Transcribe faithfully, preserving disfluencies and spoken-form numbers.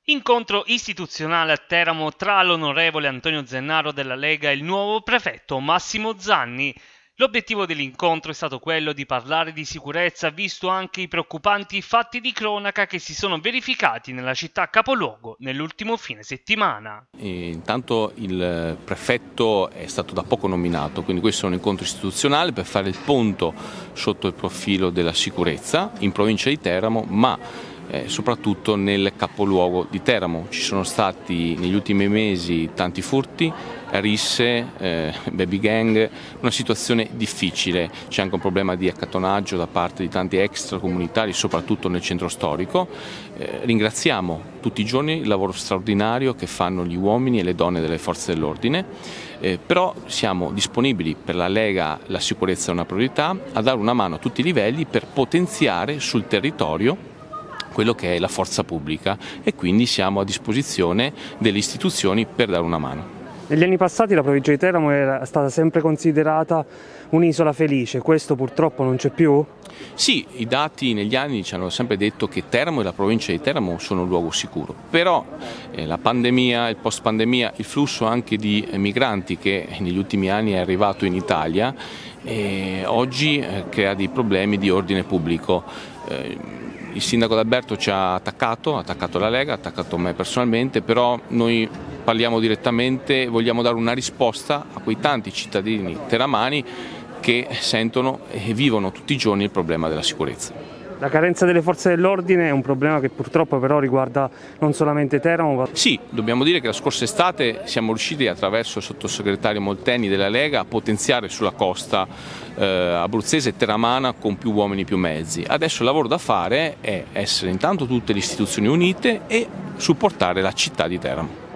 Incontro istituzionale a Teramo tra l'onorevole Antonio Zennaro della Lega e il nuovo prefetto Massimo Zanni. L'obiettivo dell'incontro è stato quello di parlare di sicurezza, visto anche i preoccupanti fatti di cronaca che si sono verificati nella città capoluogo nell'ultimo fine settimana. E intanto il prefetto è stato da poco nominato, quindi questo è un incontro istituzionale per fare il punto sotto il profilo della sicurezza in provincia di Teramo, ma Eh, soprattutto nel capoluogo di Teramo. Ci sono stati negli ultimi mesi tanti furti, risse, eh, baby gang, una situazione difficile, c'è anche un problema di accattonaggio da parte di tanti extracomunitari, soprattutto nel centro storico. Eh, ringraziamo tutti i giorni il lavoro straordinario che fanno gli uomini e le donne delle forze dell'ordine, eh, però siamo disponibili, per la Lega la sicurezza è una priorità, a dare una mano a tutti i livelli per potenziare sul territorio quello che è la forza pubblica, e quindi siamo a disposizione delle istituzioni per dare una mano. Negli anni passati la provincia di Teramo era stata sempre considerata un'isola felice, questo purtroppo non c'è più? Sì, i dati negli anni ci hanno sempre detto che Teramo e la provincia di Teramo sono un luogo sicuro, però eh, la pandemia, il post pandemia, il flusso anche di eh, migranti che negli ultimi anni è arrivato in Italia, eh, oggi eh, crea dei problemi di ordine pubblico. Eh, Il sindaco D'Alberto ci ha attaccato, ha attaccato la Lega, ha attaccato me personalmente, però noi parliamo direttamente, vogliamo dare una risposta a quei tanti cittadini teramani che sentono e vivono tutti i giorni il problema della sicurezza. La carenza delle forze dell'ordine è un problema che purtroppo però riguarda non solamente Teramo. Ma... Sì, dobbiamo dire che la scorsa estate siamo riusciti, attraverso il sottosegretario Molteni della Lega, a potenziare sulla costa eh, abruzzese e teramana con più uomini e più mezzi. Adesso il lavoro da fare è essere intanto tutte le istituzioni unite e supportare la città di Teramo.